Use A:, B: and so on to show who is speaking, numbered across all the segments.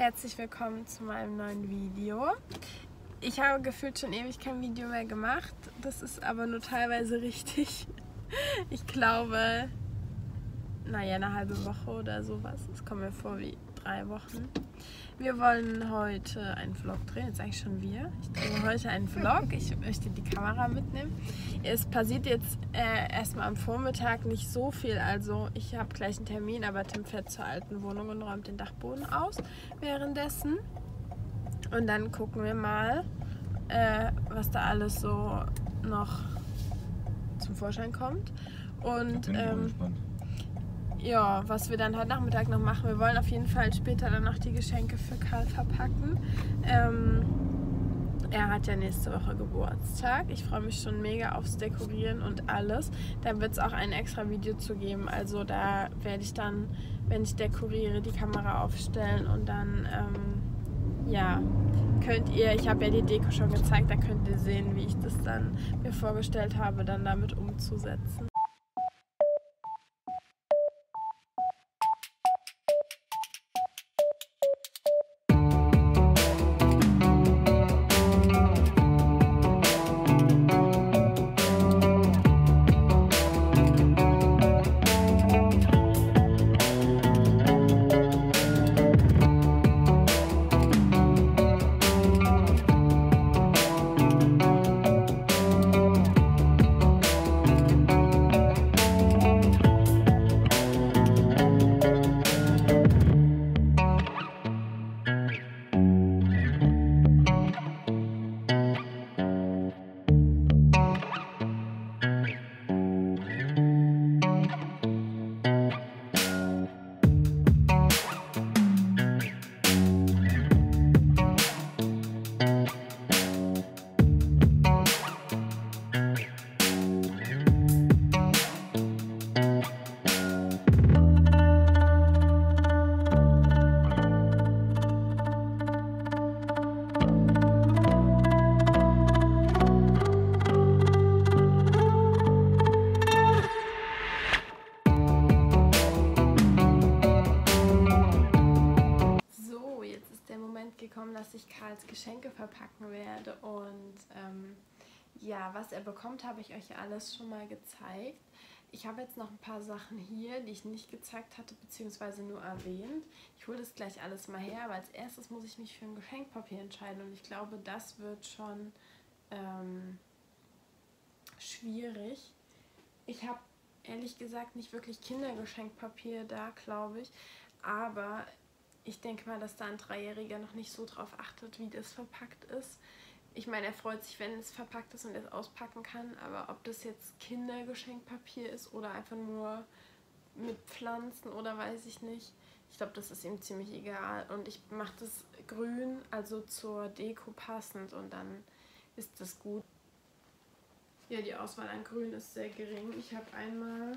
A: Herzlich willkommen zu meinem neuen Video. Ich habe gefühlt schon ewig kein Video mehr gemacht. Das ist aber nur teilweise richtig. Ich glaube, naja, eine halbe Woche oder sowas. Es kommt mir vor wie 3 Wochen. Wir wollen heute einen Vlog drehen. Jetzt sage ich schon wir. Ich drehe heute einen Vlog. Ich möchte die Kamera mitnehmen. Es passiert jetzt erstmal am Vormittag nicht so viel. Also ich habe gleich einen Termin, aber Tim fährt zur alten Wohnung und räumt den Dachboden aus währenddessen. Und dann gucken wir mal, was da alles so noch zum Vorschein kommt. Und ja, was wir dann heute Nachmittag noch machen. Wir wollen auf jeden Fall später dann noch die Geschenke für Karl verpacken. Er hat ja nächste Woche Geburtstag. Ich freue mich schon mega aufs Dekorieren und alles. Da wird es auch ein extra Video zu geben. Also da werde ich dann, wenn ich dekoriere, die Kamera aufstellen und dann, ja, könnt ihr, ich habe ja die Deko schon gezeigt, da könnt ihr sehen, wie ich das dann mir vorgestellt habe, dann damit umzusetzen. Gekommen, dass ich Karls Geschenke verpacken werde und ja, was er bekommt, habe ich euch alles schon mal gezeigt. Ich habe jetzt noch ein paar Sachen hier, die ich nicht gezeigt hatte, beziehungsweise nur erwähnt. Ich hole das gleich alles mal her, aber als erstes muss ich mich für ein Geschenkpapier entscheiden und ich glaube, das wird schon schwierig. Ich habe ehrlich gesagt nicht wirklich Kindergeschenkpapier da, glaube ich, aber ich denke mal, dass da ein 3-Jähriger noch nicht so drauf achtet, wie das verpackt ist. Ich meine, er freut sich, wenn es verpackt ist und er es auspacken kann, aber ob das jetzt Kindergeschenkpapier ist oder einfach nur mit Pflanzen oder weiß ich nicht. Ich glaube, das ist ihm ziemlich egal. Und ich mache das grün, also zur Deko passend und dann ist das gut. Ja, die Auswahl an Grün ist sehr gering. Ich habe einmal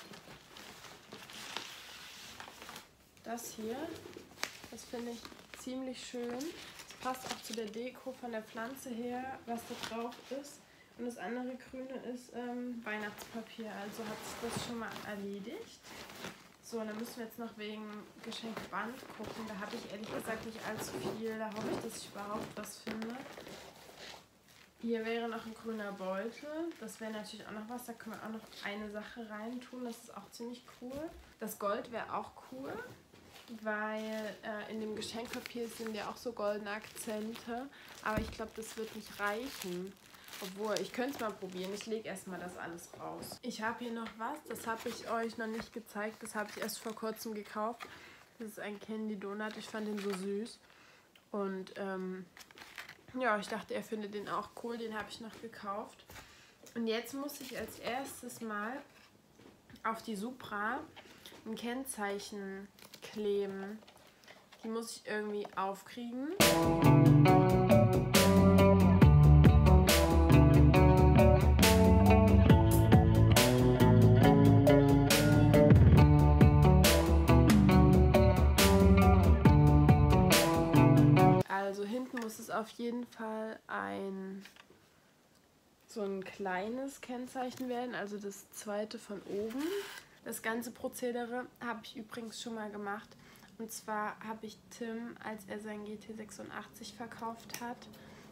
A: das hier. Das finde ich ziemlich schön. Es passt auch zu der Deko von der Pflanze her, was da drauf ist. Und das andere Grüne ist Weihnachtspapier. Also hat sich das schon mal erledigt. So, und dann müssen wir jetzt noch wegen Geschenkband gucken. Da habe ich ehrlich gesagt nicht allzu viel. Da hoffe ich, dass ich überhaupt was finde. Hier wäre noch ein grüner Beutel. Das wäre natürlich auch noch was. Da können wir auch noch eine Sache rein tun. Das ist auch ziemlich cool. Das Gold wäre auch cool, weil in dem Geschenkpapier sind ja auch so goldene Akzente. Aber ich glaube, das wird nicht reichen. Obwohl, ich könnte es mal probieren. Ich lege erstmal das alles raus. Ich habe hier noch was. Das habe ich euch noch nicht gezeigt. Das habe ich erst vor kurzem gekauft. Das ist ein Candy Donut. Ich fand den so süß. Und ja, ich dachte, er findet den auch cool. Den habe ich noch gekauft. Und jetzt muss ich als erstes mal auf die Supra ein Kennzeichen kleben. Die muss ich irgendwie aufkriegen. Also hinten muss es auf jeden Fall so ein kleines Kennzeichen werden, also das zweite von oben. Das ganze Prozedere habe ich übrigens schon mal gemacht Und zwar habe ich Tim, als er sein GT86 verkauft hat,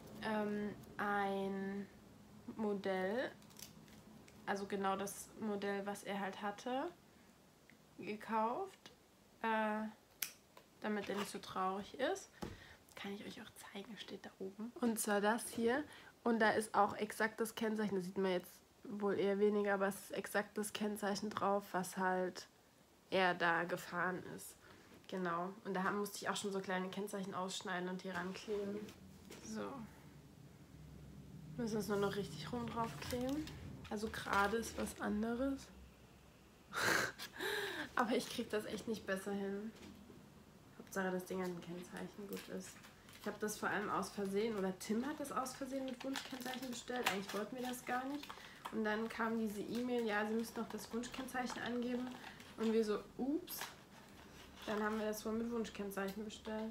A: ein Modell, also genau das Modell, was er halt hatte, gekauft, damit er nicht so traurig ist. Kann ich euch auch zeigen, steht da oben. Und zwar das hier. Und da ist auch exakt das Kennzeichen, das sieht man jetzt wohl eher weniger, aber es ist exakt das Kennzeichen drauf, was halt er da gefahren ist. Genau. Und da musste ich auch schon so kleine Kennzeichen ausschneiden und hier rankleben. So. Müssen es nur noch richtig rum draufkleben. Also gerade ist was anderes. Aber ich kriege das echt nicht besser hin. Hauptsache das Ding an dem Kennzeichen gut ist. Ich habe das vor allem aus Versehen, oder Tim hat das aus Versehen mit Wunschkennzeichen bestellt. Eigentlich wollten wir das gar nicht. Und dann kam diese E-Mail, ja, sie müssen noch das Wunschkennzeichen angeben. Und wir so, ups. Dann haben wir das wohl mit Wunschkennzeichen bestellt.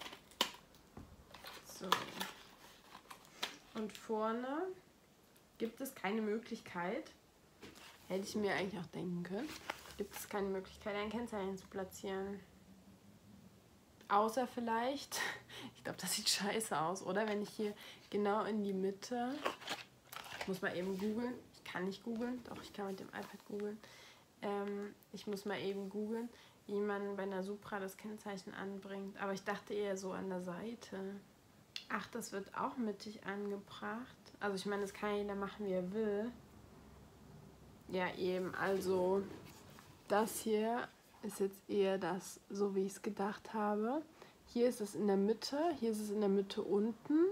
A: So. Und vorne gibt es keine Möglichkeit, hätte ich mir eigentlich auch denken können, gibt es keine Möglichkeit, ein Kennzeichen zu platzieren. Außer vielleicht, ich glaube, das sieht scheiße aus, oder? Wenn ich hier genau in die Mitte, ich muss mal eben googeln, ich kann nicht googeln, doch, ich kann mit dem iPad googeln. Ich muss mal eben googeln, wie man bei einer Supra das Kennzeichen anbringt. Aber ich dachte eher so an der Seite. Ach, das wird auch mittig angebracht. Also ich meine, das kann jeder machen, wie er will. Ja, eben, also das hier ist jetzt eher das, so wie ich es gedacht habe. Hier ist es in der Mitte, hier ist es in der Mitte unten.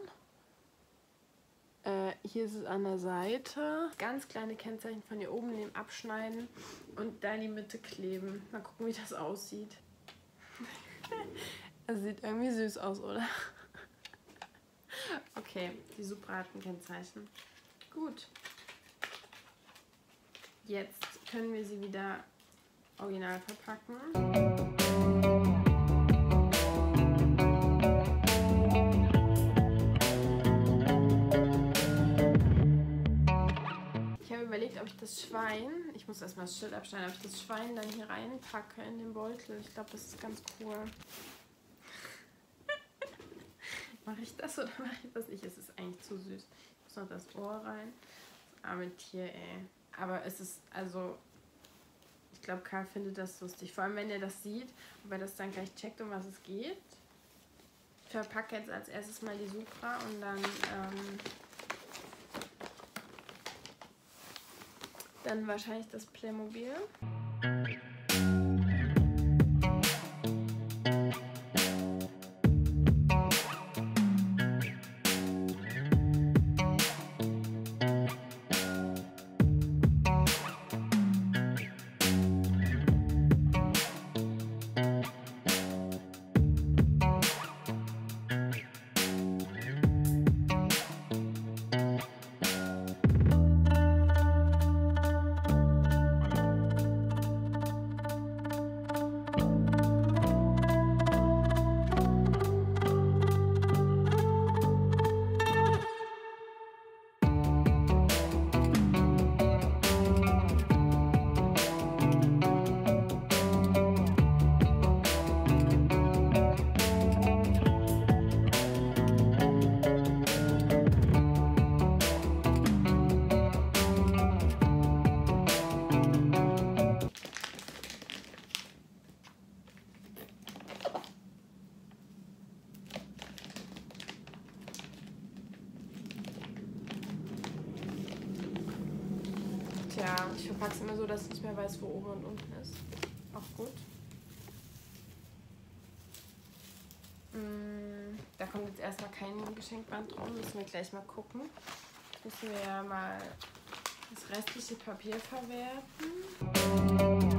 A: Hier ist es an der Seite. Ganz kleine Kennzeichen von hier oben nehmen, abschneiden und da in die Mitte kleben. Mal gucken, wie das aussieht. Das sieht irgendwie süß aus, oder? Okay, die Supra hat ein Kennzeichen. Gut. Jetzt können wir sie wieder original verpacken. Ich habe überlegt, ob ich das Schwein, ich muss erstmal das Schild abschneiden, ob ich das Schwein dann hier reinpacke in den Beutel. Ich glaube, das ist ganz cool. Mache ich das oder mache ich das nicht? Es ist eigentlich zu süß. Ich muss noch das Ohr rein. Das arme Tier, ey. Aber es ist, also, ich glaube, Karl findet das lustig. Vor allem, wenn er das sieht, ob er das dann gleich checkt, um was es geht. Ich verpacke jetzt als erstes mal die Supra und dann wahrscheinlich das Playmobil. Tja, ich verpacke es immer so, dass ich nicht mehr weiß, wo oben und unten ist. Auch gut. Da kommt jetzt erstmal kein Geschenkband drum. Müssen wir gleich mal gucken. Müssen wir ja mal das restliche Papier verwerten.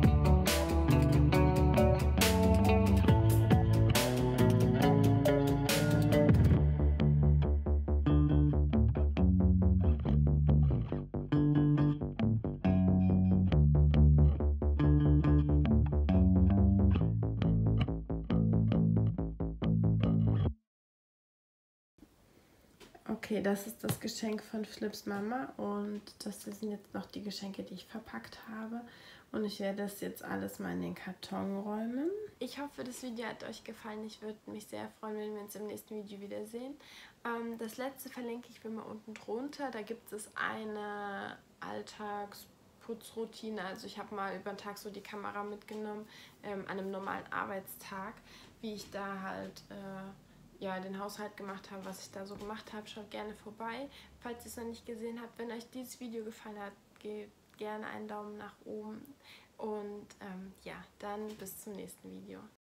A: Okay, das ist das Geschenk von Flips Mama und das sind jetzt noch die Geschenke, die ich verpackt habe. Und ich werde das jetzt alles mal in den Karton räumen. Ich hoffe, das Video hat euch gefallen. Ich würde mich sehr freuen, wenn wir uns im nächsten Video wiedersehen. Das letzte verlinke ich wie immer unten drunter. Da gibt es eine Alltagsputzroutine. Also ich habe mal über den Tag so die Kamera mitgenommen, an einem normalen Arbeitstag, wie ich da halt ja, den Haushalt gemacht habe, was ich da so gemacht habe. Schaut gerne vorbei, falls ihr es noch nicht gesehen habt. Wenn euch dieses Video gefallen hat, gebt gerne einen Daumen nach oben. Und ja, dann bis zum nächsten Video.